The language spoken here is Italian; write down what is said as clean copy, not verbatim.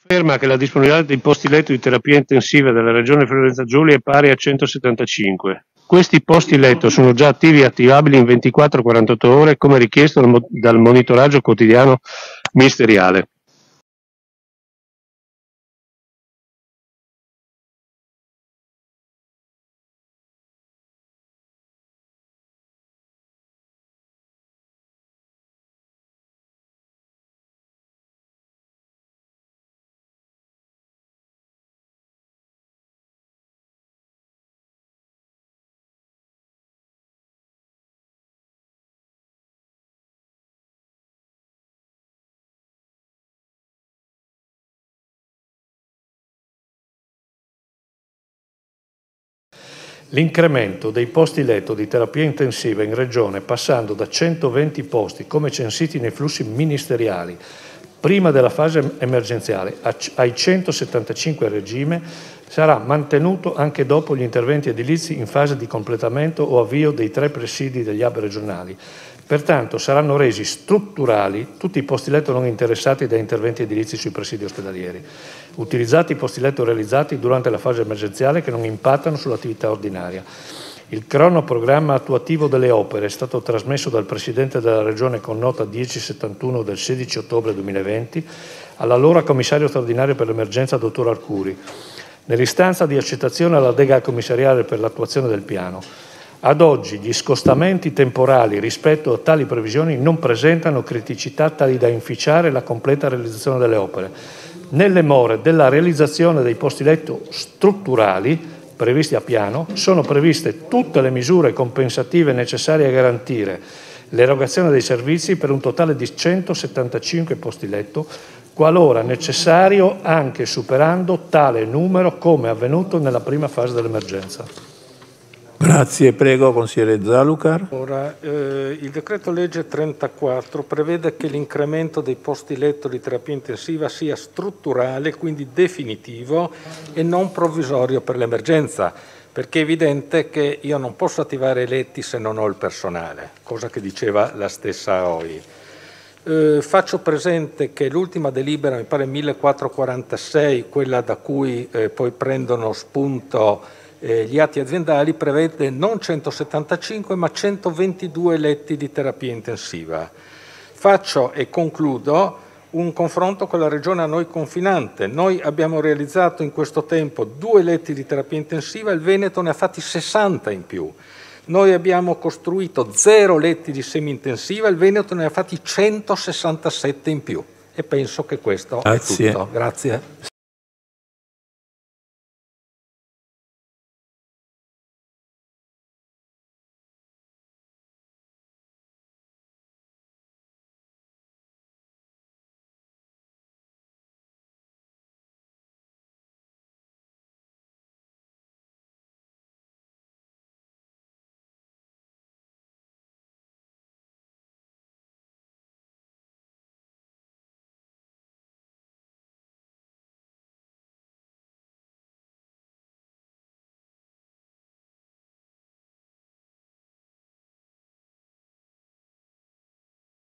Conferma che la disponibilità dei posti letto di terapia intensiva della Regione Friuli-Venezia Giulia è pari a 175. Questi posti letto sono già attivi e attivabili in 24-48 ore come richiesto dal monitoraggio quotidiano ministeriale. L'incremento dei posti letto di terapia intensiva in Regione, passando da 120 posti come censiti nei flussi ministeriali prima della fase emergenziale ai 175 a regime, sarà mantenuto anche dopo gli interventi edilizi in fase di completamento o avvio dei 3 presidi degli hub regionali. Pertanto saranno resi strutturali tutti i posti letto non interessati da interventi edilizi sui presidi ospedalieri, utilizzati i posti letto realizzati durante la fase emergenziale che non impattano sull'attività ordinaria. Il cronoprogramma attuativo delle opere è stato trasmesso dal Presidente della Regione con nota 1071 del 16 ottobre 2020 all'allora Commissario straordinario per l'emergenza Dottor Arcuri, nell'istanza di accettazione alla delega commissariale per l'attuazione del piano. Ad oggi gli scostamenti temporali rispetto a tali previsioni non presentano criticità tali da inficiare la completa realizzazione delle opere. Nelle more della realizzazione dei posti letto strutturali previsti a piano, sono previste tutte le misure compensative necessarie a garantire l'erogazione dei servizi per un totale di 175 posti letto, qualora necessario anche superando tale numero come avvenuto nella prima fase dell'emergenza. Grazie, prego, consigliere Zalucar. Ora, il decreto legge 34 prevede che l'incremento dei posti letto di terapia intensiva sia strutturale, quindi definitivo e non provvisorio per l'emergenza, perché è evidente che io non posso attivare i letti se non ho il personale, cosa che diceva la stessa OI. Faccio presente che l'ultima delibera, mi pare 1446, quella da cui poi prendono spunto gli atti aziendali, prevede non 175 ma 122 letti di terapia intensiva. Faccio e concludo un confronto con la regione a noi confinante. Noi abbiamo realizzato in questo tempo 2 letti di terapia intensiva, il Veneto ne ha fatti 60 in più. Noi abbiamo costruito 0 letti di semi-intensiva, il Veneto ne ha fatti 167 in più. E penso che questo è tutto. Grazie.